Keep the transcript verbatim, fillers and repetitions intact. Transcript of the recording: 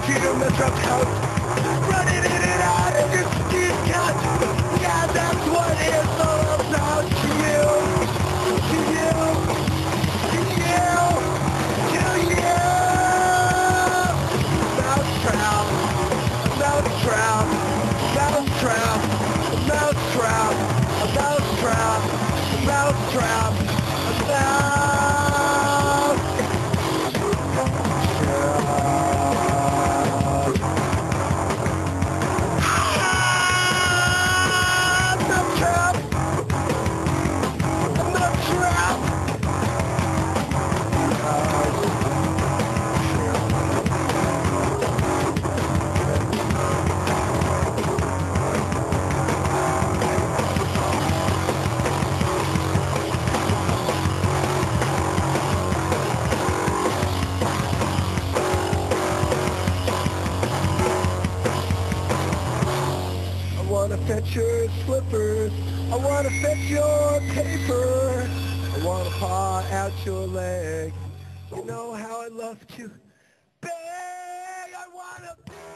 to your Mousetrap's house, running in and out of your skin cut. Yeah, that's what it's all about to you, to you, to you, to you. Mousetrap, Mousetrap, Mousetrap, Mousetrap, Mousetrap, Mousetrap, Mousetrap. I wanna fetch your slippers, I wanna fetch your paper, I wanna paw out your leg. You know how I love to beg, I wanna be